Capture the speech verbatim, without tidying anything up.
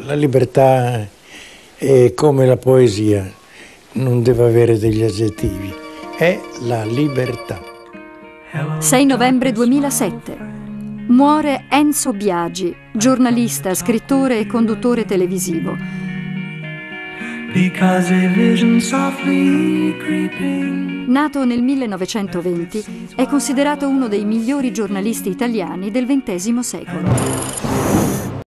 La libertà è come la poesia, non deve avere degli aggettivi, è la libertà. sei novembre duemilasette. Muore Enzo Biagi, giornalista, scrittore e conduttore televisivo. Nato nel millenovecentoventi, è considerato uno dei migliori giornalisti italiani del ventesimo secolo.